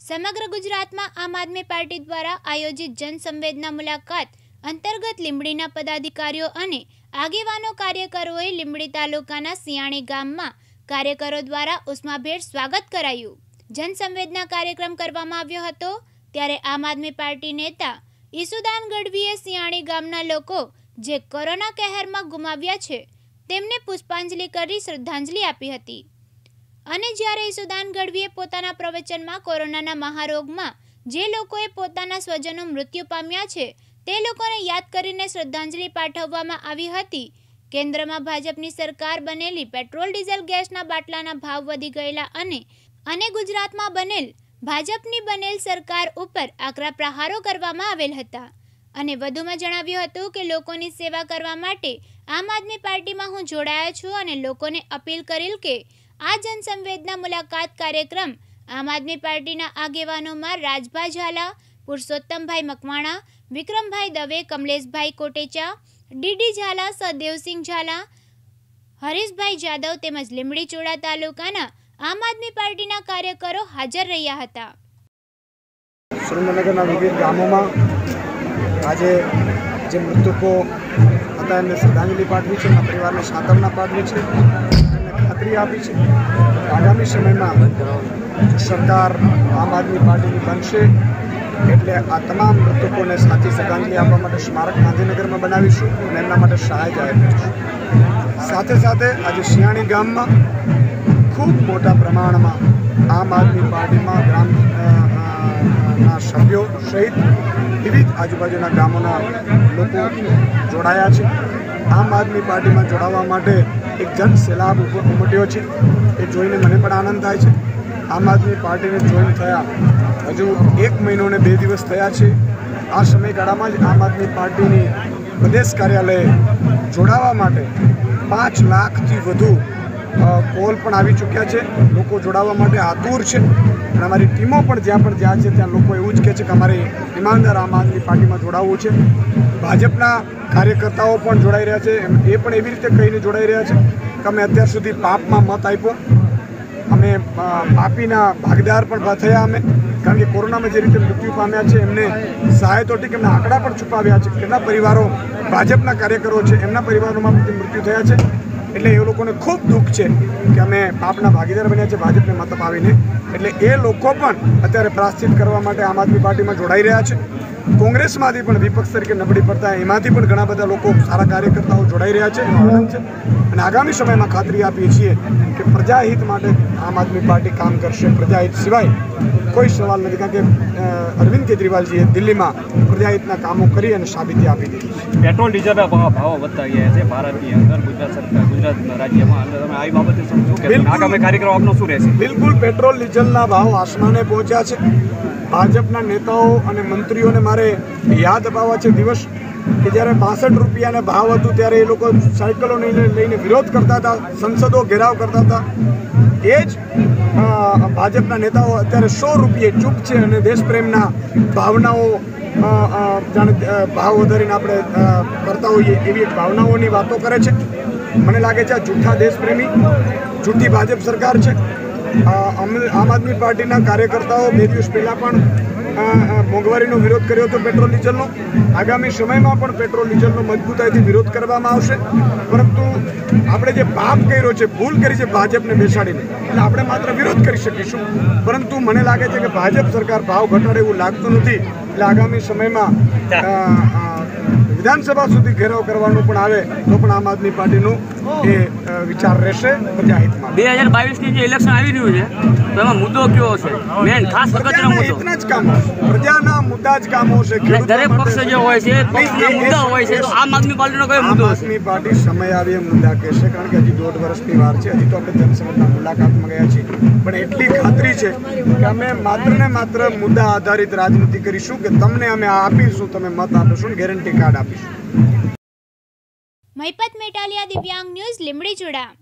સમગ્ર ગુજરાતમાં આમ આદમી પાર્ટી દ્વારા આયોજિત જનસંવેદના મુલાકાત અંતર્ગત લીંબડીના પદાધિકારીઓ અને આગેવાનો કાર્યકરોએ લીંબડી તાલુકાના સિયાણી ગામમાં કાર્યકરો દ્વારા ઉષ્માભેર સ્વાગત કરાયું। જનસંવેદના કાર્યક્રમ કરવામાં આવ્યો હતો ત્યારે આમ આદમી પાર્ટી નેતા ઈસુદાન ગઢવીએ સિયાણી ગામના લોકો જે કોરોના કહેરમાં ગુમાવ્યા છે તેમને પુષ્પાંજલિ કરી શ્રદ્ધાંજલિ આપી હતી। અને જ્યારે ઈસુદાન ગઢવીએ પોતાના પ્રવચનમાં કોરોનાના મહારોગમાં જે લોકોએ પોતાના સ્વજનો મૃત્યુ પામ્યા છે તે લોકોને યાદ કરીને શ્રદ્ધાંજલિ પાઠવવામાં આવી હતી। કેન્દ્રમાં ભાજપની સરકાર બનેલી પેટ્રોલ ડીઝલ ગેસના બાટલાના ભાવ વધી ગયેલા અને ગુજરાતમાં ભાજપની બનેલ સરકાર ઉપર આકરા પ્રહારો કરવામાં આવેલ હતા અને વધુમાં જણાવ્યું હતું કે લોકોની સેવા કરવા માટે આમ આદમી પાર્ટીમાં હું જોડાયો છું અને લોકોને અપીલ કરેલ કે આ જનસંવેદના મુલાકાત કાર્યક્રમ આમ આદમી પાર્ટીના આગેવાનોમાં રાજભા ઝાલા, પુરુષોત્તમભાઈ મકવાણા, વિક્રમભાઈ દવે, કમલેશભાઈ કોટેચા, ડીડી ઝાલા, સદેવસિંહ ઝાલા, હરીશભાઈ જાદવ તેમજ લીંબડી ચોડા તાલુકાના આમ આદમી પાર્ટીના કાર્યકરો હાજર રહ્યા હતા। સુરેન્દ્રનગરના વિવિધ ગામોમાં આજે જે મૃતકો હતા એમને શ્રદ્ધાંજલિ પાઠવી છે, એમના પરિવારને સાંત્વના પાઠવી છે, એમને ખાતરી આપી છે આગામી સમયમાં સરકાર આમ આદમી પાર્ટીની બનશે એટલે આ તમામ મૃતકોને સાચી શ્રદ્ધાંજલિ આપવા માટે સ્મારક ગાંધીનગરમાં બનાવીશું અને એમના માટે સહાય જાહેર કરીશું। સાથે સાથે આજે સિયાણી ગામમાં ખૂબ મોટા પ્રમાણમાં આમ આદમી પાર્ટીમાં ગ્રામના સભ્યો સહિત વિવિધ આજુબાજુના ગામોના લોકો જોડાયા છે। આમ આદમી પાર્ટીમાં જોડાવા માટે એક જન સૈલાબ ઉમટ્યો છે, એ જોઈને મને પણ આનંદ થાય છે। આમ આદમી પાર્ટીને જોઈન થયા હજુ 1 મહિનો ને 2 દિવસ થયા છે। આ સમયગાળામાં જ આમ આદમી પાર્ટીની પ્રદેશ કાર્યાલયે જોડાવા માટે 5 લાખથી વધુ કોલ પણ આવી ચૂક્યા છે। લોકો જોડાવા માટે આતુર છે અને અમારી ટીમો પણ જ્યાં છે ત્યાં લોકો એવું જ કહે છે કે અમારે ઈમાનદાર આમ આદમી પાર્ટીમાં જોડાવવું છે। ભાજપના કાર્યકર્તાઓ પણ જોડાઈ રહ્યા છે, એ પણ એવી રીતે કહીને જોડાઈ રહ્યા છે કે અમે અત્યાર સુધી પાપમાં મત આપ્યો, અમે પાપીના ભાગીદાર પણ થયા અમે, કારણ કે કોરોનામાં જે રીતે મૃત્યુ પામ્યા છે એમને સહાય તો ઠીક, એમના આંકડા પણ છુપાવ્યા છે, કેટલા પરિવારો ભાજપના કાર્યકરો છે એમના પરિવારોમાં મૃત્યુ થયા છે, એટલે એ લોકોને ખૂબ દુઃખ છે કે અમે પાપના ભાગીદાર બન્યા છે ભાજપને મત અપાવીને। એટલે એ લોકો પણ અત્યારે પ્રાયશ્ચિત કરવા માટે આમ આદમી પાર્ટીમાં જોડાઈ રહ્યા છે। કોંગ્રેસમાંથી પણ વિપક્ષ તરીકે નબળી પડતા એમાંથી પણ ઘણા બધા લોકો સારા કાર્યકર્તાઓ જોડાઈ રહ્યા છે, એનો આનંદ છે અને આગામી સમયમાં ખાતરી આપીએ છીએ કે પ્રજાહિત માટે આમ આદમી પાર્ટી કામ કરશે। પ્રજાહિત સિવાય કોઈ સવાલ નથી, કારણ કે અરવિંદ કેજરીવાલજીએ દિલ્હીમાં પ્રજાહિતના કામો કરી અને સાબિતી આપી દીધી છે। પેટ્રોલ ડીઝલના ભાવો વધતા ગયા છે ભારતની અંદર, ગુજરાત રાજ્યમાં, આ બાબતે શું કહેશો? આગામી કાર્યક્રમ આપનો શું રહેશે? બિલકુલ, પેટ્રોલ ડીઝલના ભાવ આસમાને પહોંચ્યા છે। ભાજપના નેતાઓ અને મંત્રીઓને મારે યાદ અપાવવા છે દિવસ કે જ્યારે 62 રૂપિયાના ભાવ હતું ત્યારે એ લોકો સાયકલો લઈને વિરોધ કરતા હતા, સંસદો ઘેરાવ કરતા હતા। એ જ ભાજપના નેતાઓ અત્યારે 100 રૂપિયે ચૂપ છે અને દેશપ્રેમના ભાવનાઓ જાણે ભાવ વધારીને આપણે કરતા હોઈએ એવી એક ભાવનાઓની વાતો કરે છે। મને લાગે છે આ જૂઠા દેશપ્રેમી, જૂઠી ભાજપ સરકાર છે। આમ આદમી પાર્ટીના કાર્યકર્તાઓ 2 દિવસ પહેલાં પણ મોંઘવારીનો વિરોધ કર્યો હતો પેટ્રોલ ડીઝલનો। આગામી સમયમાં પણ પેટ્રોલ ડીઝલનો મજબૂતાઈથી વિરોધ કરવામાં આવશે, પરંતુ આપણે જે પાપ કર્યો છે, ભૂલ કરી છે ભાજપને બેસાડીને, એટલે આપણે માત્ર વિરોધ કરી શકીશું, પરંતુ મને લાગે છે કે ભાજપ સરકાર ભાવ ઘટાડે એવું લાગતું નથી। એટલે આગામી સમયમાં વિધાનસભા સુધી ઘેરાવ કરવાનું પણ આવે તો પણ આમ આદમી પાર્ટીનું એ વિચાર રહેશે પ્રજાહિતમાં। 2022ની જે ઇલેક્શન આવી રહ્યું છે તો એમાં મુદ્દો કયો છે? મેન ખાસ અગત્યનો મુદ્દો એટલા જ કામો, પ્રજાના મુદ્દા જ કામો છે। દરેક પક્ષ જે હોય છે પક્ષના મુદ્દા હોય છે, તો આમ આદમી પાર્ટીનો કયો મુદ્દો છે? આમ આદમી પાર્ટી સમય આવે એ મુદ્દા કહેશે, કારણ કે હજી 1.5 વર્ષની વાર છે, હજી તો આપણે જનસંવેદના મુલાકાતમાં ગયા છીએ, પણ એટલી ખાતરી છે કે અમે માત્ર ને માત્ર મુદ્દા આધારિત રાજનીતિ કરીશું કે તમને અમે આપીશું, તમે મત આપીશું, ગેરંટી કાર્ડ આપીશું। મહિપત મેટાલિયા, દિવ્યાંગ ન્યૂઝ, લીંબડી ચોડા।